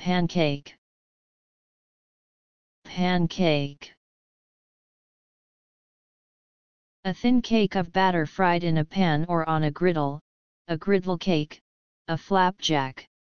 Pancake. Pancake. A thin cake of batter fried in a pan or on a griddle, a griddlecake, a flapjack.